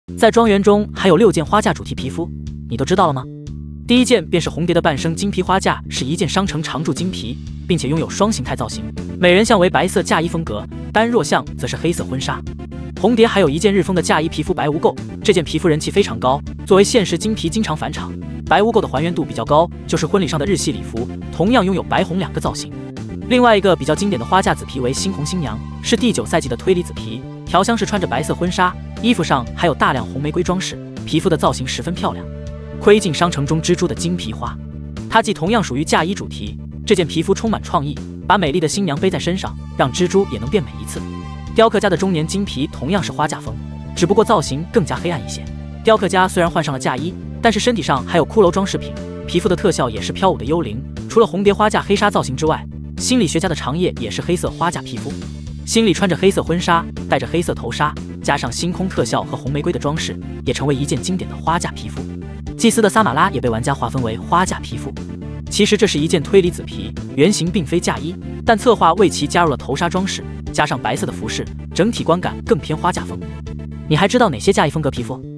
在庄园中还有6件花架主题皮肤，你都知道了吗？第一件便是红蝶的半生金皮花架，是一件商城常驻金皮，并且拥有双形态造型，美人像为白色嫁衣风格，单若像则是黑色婚纱。红蝶还有一件日风的嫁衣皮肤白无垢，这件皮肤人气非常高，作为现实金皮经常返场。白无垢的还原度比较高，就是婚礼上的日系礼服，同样拥有白红2个造型。另外一个比较经典的花架紫皮为猩红新娘，是第9赛季的推理紫皮，调香是穿着白色婚纱，衣服上还有大量红玫瑰装饰，皮肤的造型十分漂亮。窥镜商城中蜘蛛的金皮花，它既同样属于嫁衣主题，这件皮肤充满创意，把美丽的新娘背在身上，让蜘蛛也能变美一次。雕刻家的中年金皮同样是花架风，只不过造型更加黑暗一些。雕刻家虽然换上了嫁衣，但是身体上还有骷髅装饰品，皮肤的特效也是飘舞的幽灵。除了红蝶花架黑纱造型之外，心理学家的长叶也是黑色花架皮肤。心理穿着黑色婚纱，戴着黑色头纱，加上星空特效和红玫瑰的装饰，也成为一件经典的花架皮肤。祭司的撒玛拉也被玩家划分为花架皮肤。其实这是一件推理紫皮，原型并非嫁衣，但策划为其加入了头纱装饰，加上白色的服饰，整体观感更偏花架风。你还知道哪些嫁衣风格皮肤？